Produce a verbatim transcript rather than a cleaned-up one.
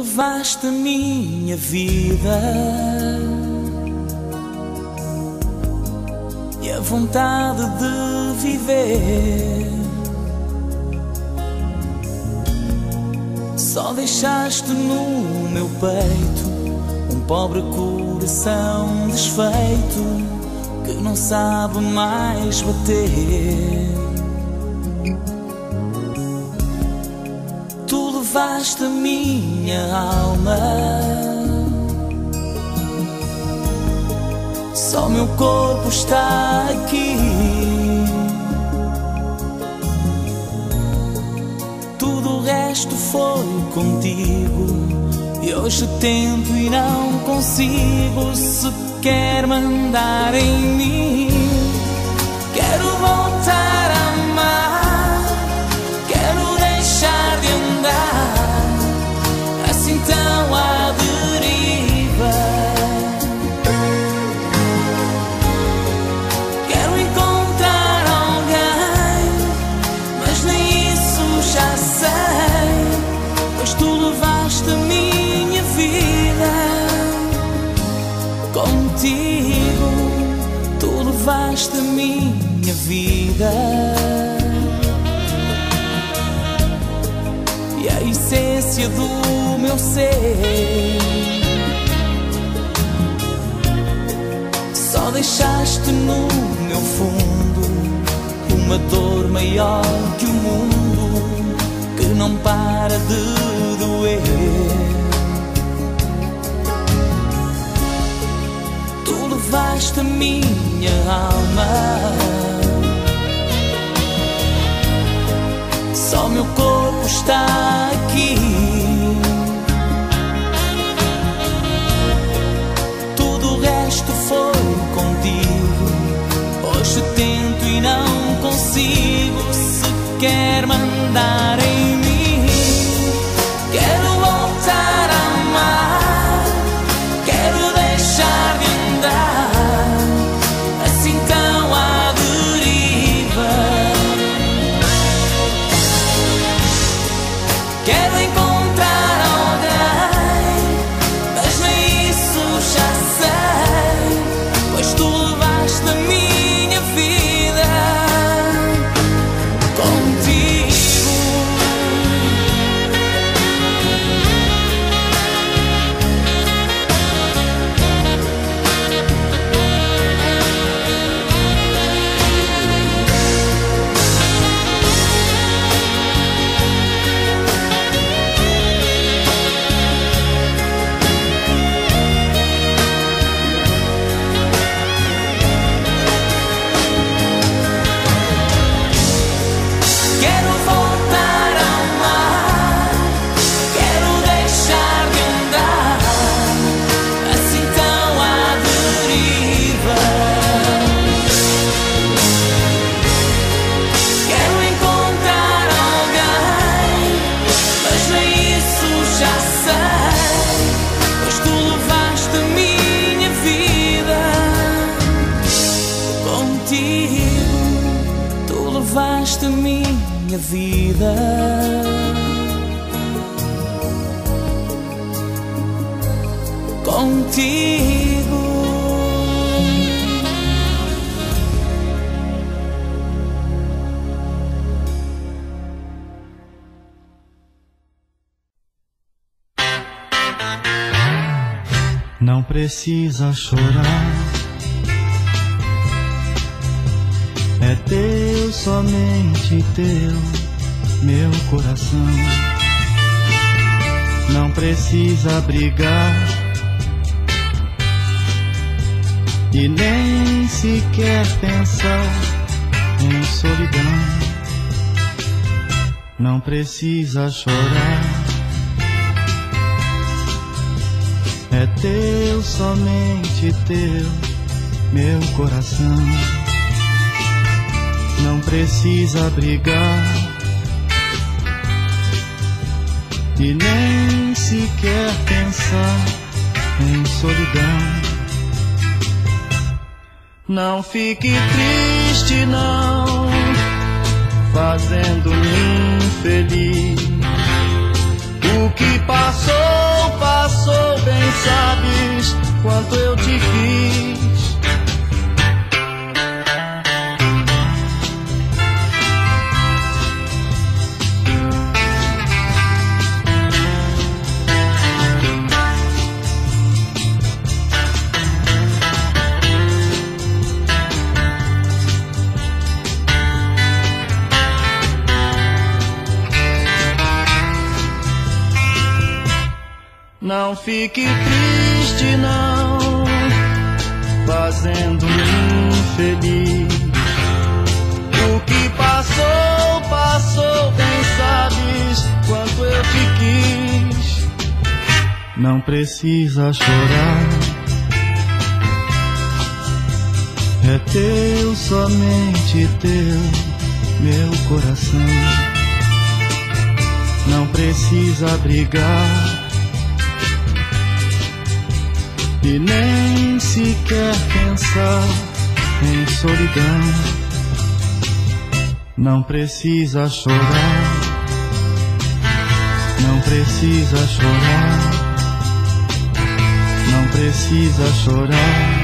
levaste a minha vida e a vontade de viver. Só deixaste no meu peito um pobre coração desfeito que não sabe mais bater. Tu levaste a minha alma, só meu corpo está aqui. Tudo o resto foi contigo e hoje tento e não consigo sequer mandar em mim. Quero voltar a amar, quero deixar de andar assim tão à deriva. Quero encontrar alguém, mas nem isso já sei, pois tu levaste a minha vida. Contigo tu levaste a minha vida e a essência do meu ser. Só deixaste no meu fundo uma dor maior que o mundo, que não para de doer. Tu levaste a minha alma, só meu corpo está aqui. Tudo o resto foi contigo, hoje tento e não consigo sequer mandar em mim. Quero voltar a amar, quero deixar de andar assim tão à deriva. Quero encontrar alguém, mas nem isso já sei, pois tu levaste a minha vida. Contigo tu levaste a minha vida. Contigo não precisa chorar, é teu, somente teu, meu coração. Não precisa brigar e nem sequer pensar em solidão. Não precisa chorar, é teu, somente teu, meu coração. Não precisa brigar e nem sequer pensar em solidão. Não fique triste não, fazendo-me infeliz. O que passou sabes quanto eu te quis. Não fique triste não, fazendo-me infeliz. O que passou, passou, bem sabes quanto eu te quis. Não precisa chorar, é teu, somente teu, meu coração. Não precisa brigar e nem sequer pensar em solidão. Não precisa chorar, não precisa chorar, não precisa chorar.